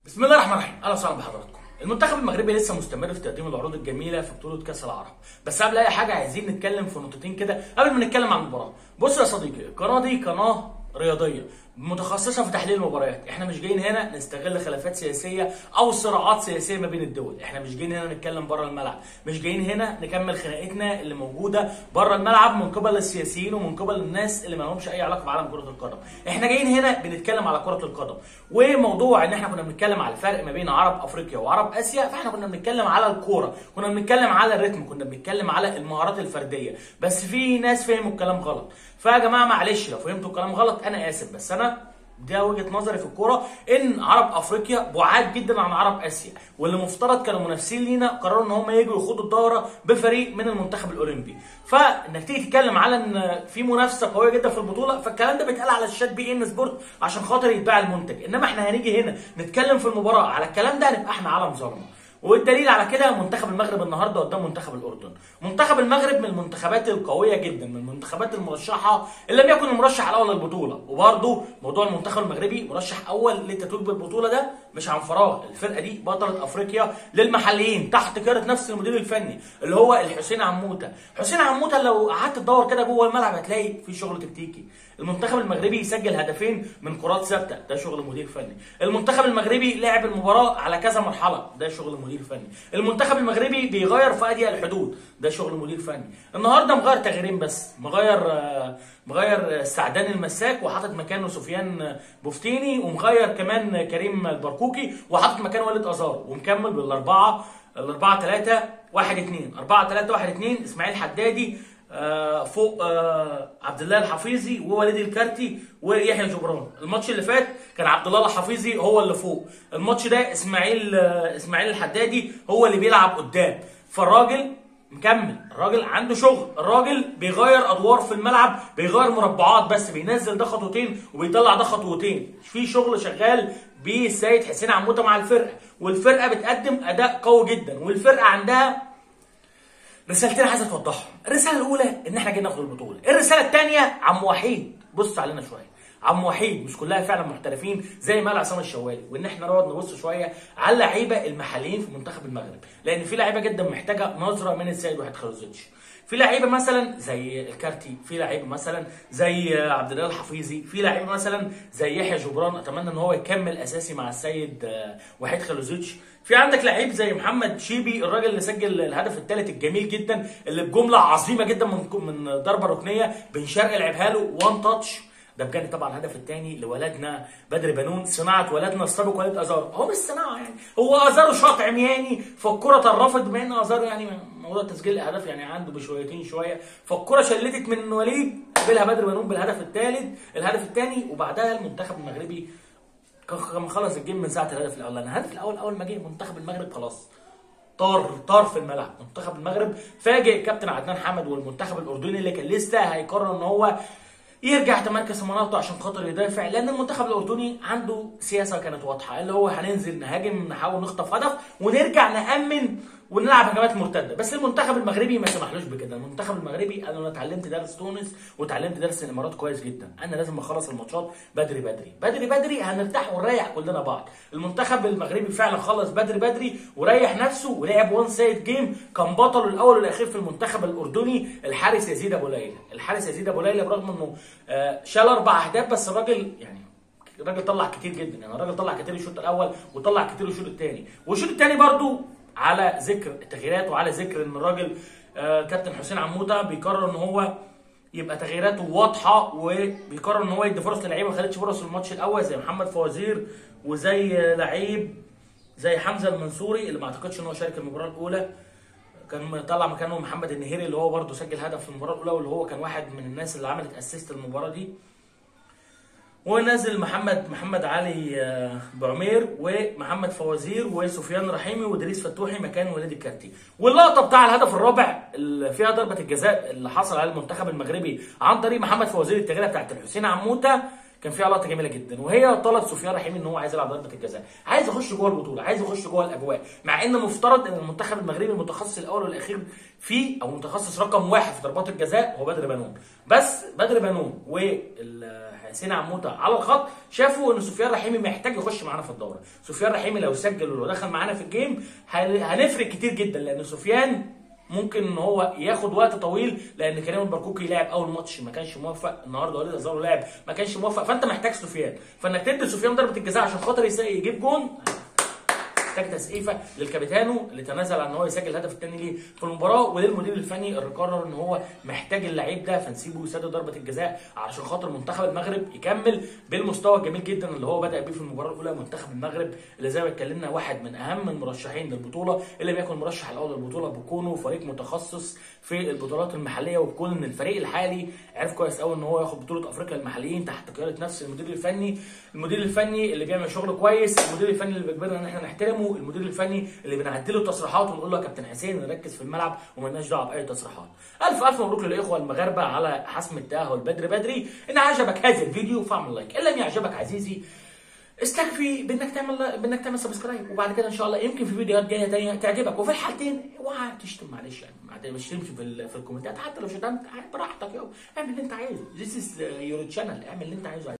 بسم الله الرحمن الرحيم، اهلا وسهلا بحضراتكم. المنتخب المغربي لسه مستمر في تقديم العروض الجميله في بطوله كاس العرب، بس قبل اي حاجه عايزين نتكلم في نقطتين كده قبل ما نتكلم عن المباراه. بص يا صديقي، القناه دي قناه رياضيه متخصصه في تحليل المباريات. احنا مش جايين هنا نستغل خلافات سياسيه او صراعات سياسيه ما بين الدول، احنا مش جايين هنا نتكلم بره الملعب، مش جايين هنا نكمل خناقتنا اللي موجوده بره الملعب من قبل السياسيين ومن قبل الناس اللي ما لهمش اي علاقه بعالم كره القدم. احنا جايين هنا بنتكلم على كره القدم، وموضوع ان احنا كنا بنتكلم على الفرق ما بين عرب افريقيا وعرب اسيا، فاحنا كنا بنتكلم على الكوره، كنا بنتكلم على الريتم، كنا بنتكلم على المهارات الفرديه، بس في ناس فهموا الكلام غلط. فيا جماعه معلش لو فهمتوا الكلام غلط انا اسف، بس انا ده وجهه نظري في الكوره ان عرب افريقيا بعاد جدا عن عرب اسيا، واللي مفترض كانوا منافسين لينا قرروا ان هم يجوا يخوضوا الدوره بفريق من المنتخب الاولمبي. فانك تيجي تتكلم على ان في منافسه قويه جدا في البطوله، فالكلام ده بيتقال على الشات بي ان سبورت عشان خاطر يتباع المنتج، انما احنا هنيجي هنا نتكلم في المباراه على الكلام ده هنبقى احنا عالم ظلمه. والدليل على كده منتخب المغرب النهارده قدام منتخب الاردن. منتخب المغرب من المنتخبات القويه جدا، من المنتخبات المرشحه ان لم يكن المرشح الاول للبطوله، وبرده موضوع المنتخب المغربي مرشح اول للتتويج بالبطوله ده مش عن فراغ. الفرقه دي بطله افريقيا للمحليين تحت قياده نفس المدير الفني اللي هو الحسين عموته. حسين عموته لو قعدت تدور كده جوه الملعب هتلاقي في شغل تكتيكي. المنتخب المغربي يسجل هدفين من كرات ثابته، ده شغل مدير فني. المنتخب المغربي لعب المباراه على كذا مرحله، ده شغل مدير فني. المنتخب المغربي بيغير في اضيق الحدود، ده شغل مدير فني. النهارده مغير تغييرين بس، مغير سعدان المساك وحاطط مكانه سفيان بوفتيني، ومغير كمان كريم البركوكي وحاطط مكانه وليد ازار، ومكمل بالاربعه 3 1 2 4 3 1 2. اسماعيل حدادي فوق عبد الله الحفيظي ووليد الكارتي ويحيى جبران. الماتش اللي فات كان عبد الله الحفيظي هو اللي فوق، الماتش ده اسماعيل الحدادي هو اللي بيلعب قدام. فالراجل مكمل، الراجل عنده شغل، الراجل بيغير ادوار في الملعب، بيغير مربعات، بس بينزل ده خطوتين وبيطلع ده خطوتين. في شغل شغال بالسيد حسين عموته مع الفرقه، والفرقه بتقدم اداء قوي جدا، والفرقه عندها رسالتين عايزه توضحهم. الرساله الاولى ان احنا جايين ناخد البطوله، الرساله الثانيه عم وحيد بص علينا شويه. عم وحيد مش كلها فعلا محترفين زي ما قال عصام الشوالي، وان احنا نقعد نبص شويه على اللعيبه المحليين في منتخب المغرب، لان في لعيبه جدا محتاجه نظره من السيد وحيد خلوزيتش. في لعيبه مثلا زي الكارتي، في لعيبه مثلا زي عبد الله الحفيظي، في لعيبه مثلا زي يحيى جبران اتمنى ان هو يكمل اساسي مع السيد وحيد خلوزيتش. في عندك لعيب زي محمد شيبي، الراجل اللي سجل الهدف الثالث الجميل جدا اللي بجمله عظيمه جدا من ضربه ركنيه بن شرقي لعبها له وان تاتش، ده بجد. طبعا الهدف الثاني لولدنا بدر بنون، صناعه ولدنا السابق وليد ازار. هو مش صناعه يعني، هو ازار شاط عمياني فالكره طرفت، بما ان ازار يعني موضوع تسجيل الاهداف يعني عنده بشويتين شويه، فالكره شلتت من وليد قبلها بدر بنون بالهدف الهدف الثاني. وبعدها المنتخب المغربي كان خلص الجيم من ساعه الهدف الاول. الهدف الاول اول ما جه منتخب المغرب خلاص طار في الملعب. منتخب المغرب فاجئ كابتن عدنان حمد والمنتخب الاردني اللي كان لسه هيقرر ان هو يرجع تمركز في مناطقه عشان خاطر يدافع، لان المنتخب الاردني عنده سياسه كانت واضحه اللي هو هننزل نهاجم نحاول نخطف هدف ونرجع نامن ونلعب هجمات مرتده. بس المنتخب المغربي ما سمحلوش بكده. المنتخب المغربي انا اتعلمت درس تونس واتعلمت درس الامارات كويس جدا، انا لازم اخلص الماتشات بدري هنرتاح ونريح كلنا بعض. المنتخب المغربي فعلا خلص بدري وريح نفسه ولعب وان سايد جيم. كان بطله الاول والاخير في المنتخب الاردني الحارس يزيد ابو ليلى، برغم انه شال 4 اهداف، بس الراجل طلع كتير جدا. يعني الراجل طلع كتير الشوط الاول وطلع كتير الشوط الثاني، والشوط الثاني برضو على ذكر التغييرات وعلى ذكر ان الراجل كابتن حسين عموته بيقرر ان هو يبقى تغييراته واضحه، وبيقرر ان هو يدي فرص للعيبه ما خدتش فرص في الماتش الاول زي محمد فوازير وزي لعيب زي حمزه المنصوري اللي ما اعتقدش ان هو شارك المباراه الاولى. كان طلع مكانه محمد النهيري اللي هو برده سجل هدف في المباراه الاولى، واللي هو كان واحد من الناس اللي عملت اسيست المباراه دي. ونزل محمد علي بعمير ومحمد فوازير وسفيان رحيمي وادريس فتوحي مكان وليد الكارتي. واللقطه بتاع الهدف الرابع اللي فيها ضربه الجزاء اللي حصل على المنتخب المغربي عن طريق محمد فوازير، التغييره بتاعت الحسين عموته، كان فيها لقطه جميله جدا، وهي طلب سفيان رحيمي ان هو عايز يلعب ضربه الجزاء، عايز يخش جوه البطوله، عايز يخش جوه الاجواء، مع ان المفترض ان المنتخب المغربي المتخصص الاول والاخير فيه او متخصص رقم 1 في ضربات الجزاء هو بدر بنون. بس بدر بنون حسين عموته على الخط، شافوا ان سفيان رحيمي محتاج يخش معانا في الدوره. سفيان رحيمي لو سجل ولو دخل معانا في الجيم هنفرق كتير جدا، لان سفيان ممكن ان هو ياخد وقت طويل، لان كريم البركوكي لعب اول ماتش ما كانش موفق، النهارده وليد ازارو لعب ما كانش موفق، فانت محتاج سفيان، فانك تدي سفيان ضربه الجزاء عشان خاطر يجيب جون محتاج تسقيفه للكابيتانو اللي تنازل عن ان هو يسجل الهدف الثاني ليه في المباراه، وللمدير الفني اللي قرر ان هو محتاج اللعيب ده فنسيبه يسدد ضربه الجزاء علشان خاطر منتخب المغرب يكمل بالمستوى الجميل جدا اللي هو بدا بيه في المباراه الاولى. منتخب المغرب اللي زي ما اتكلمنا واحد من اهم المرشحين للبطوله، اللي بيكون مرشح الاول للبطوله بكونه فريق متخصص في البطولات المحليه، وبكون ان الفريق الحالي عرف كويس قوي ان هو ياخد بطوله افريقيا المحليين تحت قياده نفس المدير الفني اللي بيعمل شغل كويس، المدير الفني اللي بيجبرنا ان احنا نحترمه، المدير الفني اللي بنعدله تصريحات ونقول له يا كابتن حسين نركز في الملعب ومالناش دعوه باي تصريحات. الف مبروك للاخوه المغاربه على حسم التاهل بدري. ان عجبك هذا الفيديو فاعمل لايك، ان لم يعجبك عزيزي استكفي بانك تعمل سبسكرايب، وبعد كده ان شاء الله يمكن في فيديوهات جايه تانيه تعجبك، وفي الحالتين اوعى تشتم، معلش يعني ما تشتمش في الكومنتات، حتى لو شتمت براحتك، اعمل اللي انت عايزه. This is your channel، اعمل اللي انت عايزه.